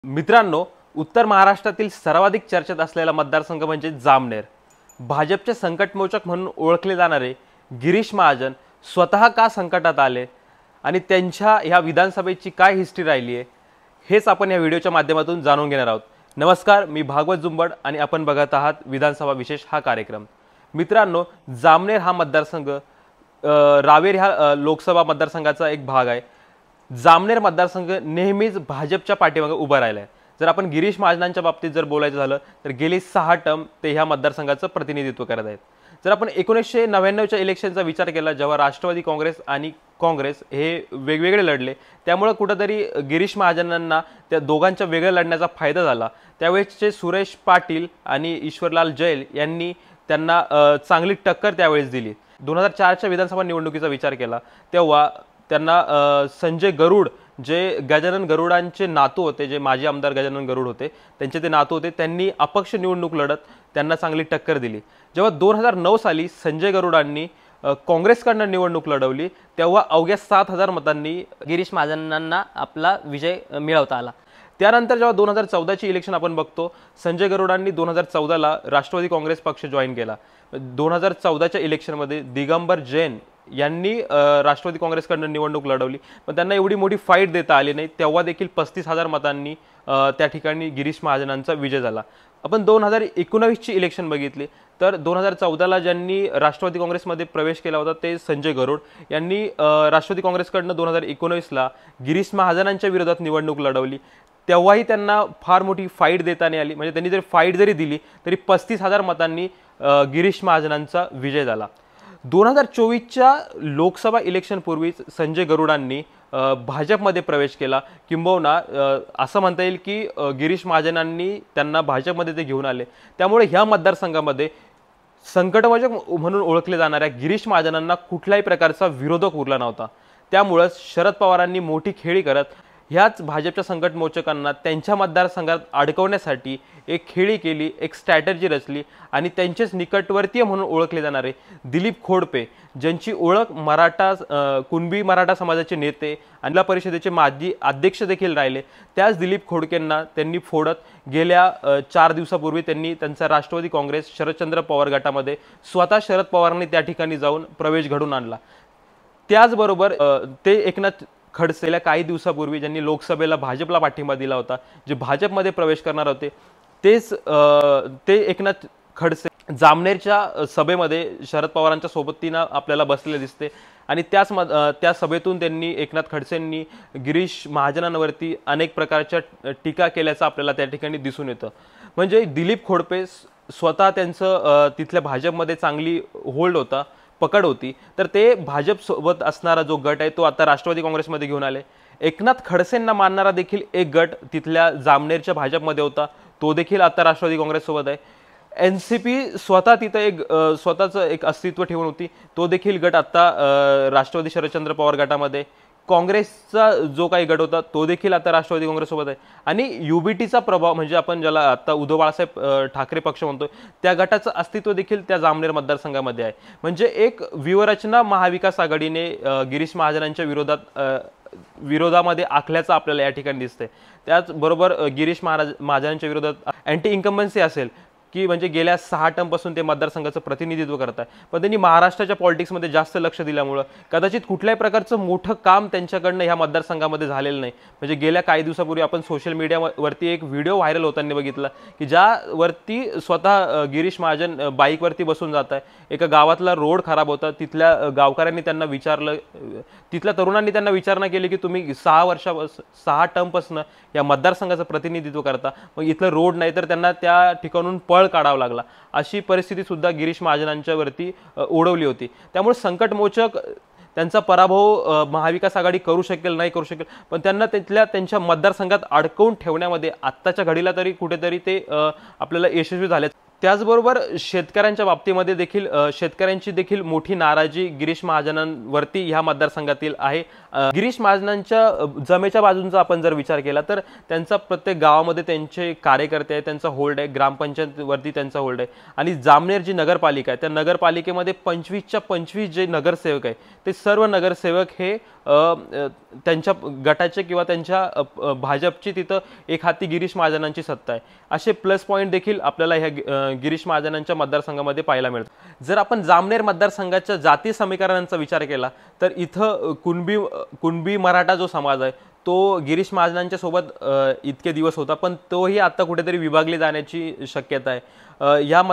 मित्रांनो, उत्तर महाराष्ट्रातील सर्वाधिक चर्चेत असलेला मतदारसंघ म्हणजे जामनेर। भाजपचे संकटमोचक म्हणून ओळखले जाणारे गिरीश महाजन स्वतः का संकटात आले आणि त्यांच्या ह्या विधानसभेची काय हिस्ट्री राहिली आहे हेच आपण या व्हिडिओच्या माध्यमातून जाणून घेणार आहोत। नमस्कार, मी भागवत जुंबड आणि आपण बघत आहात विधानसभा विशेष हा कार्यक्रम। मित्रांनो, जामनेर हा मतदारसंघ रावेर ह्या लोकसभा मतदारसंघाचा एक भाग आहे। जामनेर मतदारसंघ नेहमीच भाजपच्या पाठीमागे उभा राहिलाय। जर आपण गिरीश महाजनांच्या बाबतीत जर बोलायचं झालं तर गेली 6 टर्म ते ह्या मतदारसंघाचं प्रतिनिधित्व करत आहेत। जर आपण 1999च्या इलेक्शनचा विचार केला, जेव्हा राष्ट्रवादी काँग्रेस आणि काँग्रेस हे वेगवेगळे लढले, त्यामुळे कुठेतरी गिरीश महाजनांना त्या दोघांच्या वेगळ्या लढण्याचा फायदा झाला। त्यावेळेसचे सुरेश पाटील आणि ईश्वरलाल जैल यांनी त्यांना चांगली टक्कर त्यावेळेस दिली। 2004च्या विधानसभा निवडणुकीचा विचार केला तेव्हा त्यांना संजय गरुड, जे गजानन गरुडांचे नातू होते, जे माजी आमदार गजानन गरुड होते त्यांचे ते नातू होते, त्यांनी अपक्ष निवडणूक लढत त्यांना चांगली टक्कर दिली। जेव्हा 2009 साली संजय गरुडांनी काँग्रेसकडून निवडणूक लढवली तेव्हा अवघ्या 7000 मतांनी गिरीश महाजनांना आपला विजय मिळवता आला। त्यानंतर जेव्हा 2014ची इलेक्शन आपण बघतो, संजय गरुडांनी 2014ला राष्ट्रवादी काँग्रेस पक्ष जॉईन केला। 2014च्या इलेक्शनमध्ये दिगंबर जैन यांनी राष्ट्रवादी काँग्रेसकडून निवडणूक लढवली, पण त्यांना एवढी मोठी फाईट देता आली नाही। तेव्हा देखील 35000 मतांनी त्या ठिकाणी गिरीश महाजनांचा विजय झाला। आपण 2019ची इलेक्शन बघितली तर 2014ला ज्यांनी राष्ट्रवादी काँग्रेसमध्ये प्रवेश केला होता ते संजय गरुड यांनी राष्ट्रवादी काँग्रेसकडून 2019ला गिरीश महाजनांच्या विरोधात निवडणूक लढवली। तेव्हाही त्यांना फार मोठी फाईट देता नाही आली, म्हणजे त्यांनी जर फाईट जरी दिली तरी 35000 मतांनी गिरीश महाजनांचा विजय झाला। 2024च्या लोकसभा इलेक्शन पूर्वीच संजय गरुडांनी भाजपमध्ये प्रवेश केला, किंबहुना असं म्हणता येईल की गिरीश महाजनांनी त्यांना भाजपमध्ये ते घेऊन आले। त्यामुळे ह्या मतदारसंघामध्ये संकटमोचक म्हणून ओळखले जाणाऱ्या गिरीश महाजनांना कुठल्याही प्रकारचा विरोधक उरला नव्हता। त्यामुळे शरद पवारांनी मोठी खेळी करत ह्याच भाजपच्या संकटमोचकांना त्यांच्या मतदारसंघात अडकवण्यासाठी एक खेळी केली, एक स्ट्रॅटेजी रचली आणि त्यांचेच निकटवर्तीय म्हणून ओळखले जाणारे दिलीप खोडपे, ज्यांची ओळख कुणबी मराठा समाजाचे नेते आणि जिल्हा परिषदेचे माजी अध्यक्ष देखील राहिले, त्याच दिलीप खोडकेंना त्यांनी फोडत गेल्या 4 दिवसापूर्वी त्यांनी त्यांचा राष्ट्रवादी काँग्रेस शरदचंद्र पवार गटामध्ये स्वतः शरद पवारांनी त्या ठिकाणी जाऊन प्रवेश घडवून आणला। त्याचबरोबर ते एकनाथ खडसेला काही दिवसापूर्वी ज्यांनी लोकसभेला भाजपला पाठिंबा दिला होता, जे भाजपमध्ये प्रवेश करणार होते, ते एकनाथ खडसे जामनेरच्या सभेमध्ये शरद पवारांच्या सोबतीनं आपल्याला बसलेले दिसते आणि त्या सभेतून त्यांनी एकनाथ खडसेंनी गिरीश महाजनांवरती अनेक प्रकारच्या टीका केल्याचं आपल्याला त्या ठिकाणी दिसून येतं। म्हणजे दिलीप खोडपे स्वतः त्यांचं तिथल्या भाजपमध्ये चांगली होल्ड होता, पकड होती, तर ते भाजप सोबत असणारा जो गट आहे तो आता राष्ट्रवादी काँग्रेसमध्ये घेऊन आले। एकनाथ खडसेंना मानणारा देखील एक गट तिथल्या जामनेरच्या भाजपमध्ये होता, तो देखील आता राष्ट्रवादी काँग्रेस सोबत आहे। एनसीपी स्वतः तिथे स्वतःचं एक अस्तित्व ठेवून होती, तो देखील गट आता राष्ट्रवादी शरदचंद्र पवार गटामध्ये। काँग्रेसचा जो काही गट होता तो देखील आता राष्ट्रवादी काँग्रेस सोबत आहे आणि युबीटीचा प्रभाव, म्हणजे आपण ज्याला आता उद्धव बाळासाहेब ठाकरे पक्ष म्हणतो, त्या गटाचं अस्तित्व देखील त्या जामनेर मतदारसंघामध्ये आहे। म्हणजे एक व्यूहरचना महाविकास आघाडीने गिरीश महाजनांच्या विरोधामध्ये आखल्याचं आपल्याला या ठिकाणी दिसतंय। त्याचबरोबर गिरीश महाजनांच्या विरोधात अँटी इन्कम्बन्सी असेल की म्हणजे गेल्या 6 टर्मपासून ते मतदारसंघाचं प्रतिनिधित्व करत आहे, पण त्यांनी महाराष्ट्राच्या पॉलिटिक्समध्ये जास्त लक्ष दिल्यामुळं कदाचित कुठल्याही प्रकारचं मोठं काम त्यांच्याकडनं ह्या मतदारसंघामध्ये झालेलं नाही। म्हणजे गेल्या काही दिवसापूर्वी आपण सोशल मीडियावरती एक व्हिडिओ व्हायरल होताना बघितला की ज्यावरती स्वतः गिरीश महाजन बाईकवरती बसून जात आहे, एका गावातला रोड खराब होता, तिथल्या गावकऱ्यांनी त्यांना विचारलं, तिथल्या तरुणांनी त्यांना विचारणा केली की तुम्ही 6 टर्मपासून या मतदारसंघाचं प्रतिनिधित्व करता, मग इथलं रोड नाही, तर त्यांना त्या ठिकाणून पळ काढावा लागला। अशी परिस्थिती सुद्धा गिरीश महाजनांच्या वरती ओढवली होती। त्यामुळे संकटमोचक त्यांचा पराभव महाविकास आघाडी करू शकेल नाही करू शकेल, पण त्यांना त्यांच्या मतदारसंघात अडकवून ठेवण्यामध्ये आत्ताच्या घडीला तरी कुठेतरी ते आपल्याला यशस्वी झाले। त्याचबरोबर शेतकऱ्यांच्या बाबतीमध्ये देखील शेतकऱ्यांची देखील मोठी नाराजी गिरीश महाजनांवरती ह्या मतदारसंघातील आहे गिरीश महाजनांच्या जमेच्या बाजूंचा आपण जर विचार केला तर त्यांचा प्रत्येक गावामध्ये त्यांचे कार्यकर्ते आहेत, त्यांचा होल्ड आहे, ग्रामपंचायतवरती त्यांचा होल्ड आहे. आणि जामनेर जी नगरपालिका आहे त्या नगरपालिकेमध्ये 25च्या 25 जे नगरसेवक आहे ते सर्व नगरसेवक हे त्यांच्या गटाचे किंवा त्यांच्या भाजपची तिथं एक हाती गिरीश महाजनांची सत्ता आहे. असे प्लस पॉईंट देखील आपल्याला ह्या गिरीश महाजनांच्या मतदारसंघामध्ये पाहायला मिळतात. जर आपण जामनेर मतदारसंघाच्या जाती समीकरणांचा विचार केला तर इथं कुणबी मराठा जो समाज आहे तो गिरीश महाजनांच्या सोबत इतके दिवस होता, पण तोही आता कुठेतरी विभागले जाण्याची शक्यता आहे. या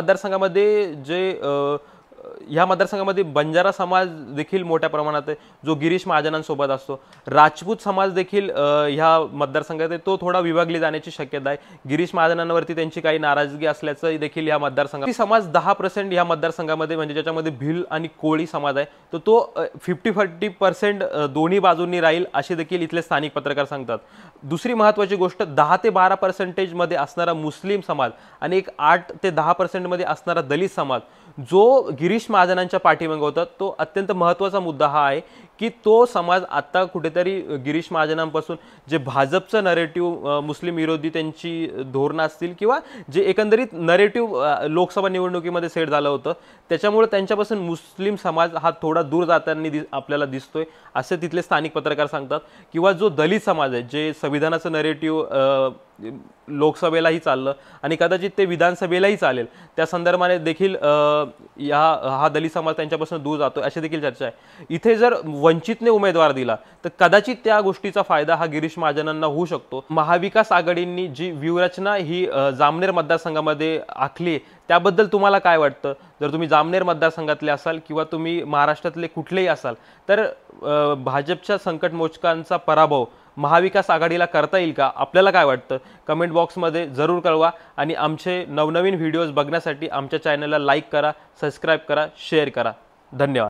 मतदारसंघामध्ये बंजारा समाज देखील मोठ्या प्रमाणात आहे जो गिरीश महाजनांसोबत असतो. राजपूत समाज देखील ह्या मतदारसंघात आहे, तो थोडा विभागली जाण्याची शक्यता आहे. गिरीश महाजनांवरती त्यांची काही नाराजगी असल्याचं देखील या मतदारसंघात समाज 10% ह्या मतदारसंघामध्ये म्हणजे ज्याच्यामध्ये भिल आणि कोळी समाज आहे तर तो 50-40% दोन्ही बाजूंनी राहील असे देखील इथले स्थानिक पत्रकार सांगतात. दुसरी महत्त्वाची गोष्ट 10 ते 12% मध्ये असणारा मुस्लिम समाज आणि एक 8 ते 10% मध्ये असणारा दलित समाज जो गिरीश महाजनांच्या पाठीमागे होता तो अत्यंत महत्त्वाचा मुद्दा हा आहे की तो समाज आता कुठेतरी गिरीश महाजनांपासून जे भाजपचं नरेटिव्ह मुस्लिम विरोधी त्यांची धोरणं असतील किंवा जे एकंदरीत नरेटिव्ह लोकसभा निवडणुकीमध्ये सेट झालं होतं त्याच्यामुळे त्यांच्यापासून मुस्लिम समाज हा थोडा दूर जाताना आपल्याला दिसतोय असे तिथले स्थानिक पत्रकार सांगतात. किंवा जो दलित समाज आहे जे संविधानाचं नरेटिव्ह लोकसभेलाही चाललं आणि कदाचित ते विधानसभेलाही चालेल त्या संदर्भाने देखील हा दलित समाज त्यांच्यापासून दूर जातोय अशी देखील चर्चा आहे. इथे जर वंचितने उमेदवार दिला तर कदाचित त्या गोष्टीचा फायदा हा गिरीश महाजनांना होऊ शकतो. महाविकास आघाडींनी जी व्यूहरचना ही जामनेर मतदारसंघामध्ये आखली त्याबद्दल तुम्हाला काय वाटतं? जर तुम्ही जामनेर मतदारसंघातले असाल किंवा तुम्ही महाराष्ट्रातले कुठलेही असाल तर भाजपच्या संकट मोचकांचा पराभव महाविकास आघाडीला करता येईल का? आपल्याला काय वाटतं? कमेंट बॉक्समध्ये जरूर कळवा आणि आमचे नवनवीन व्हिडिओज बघण्यासाठी आमच्या चॅनलला लाईक करा, सबस्क्राईब करा, शेअर करा. धन्यवाद.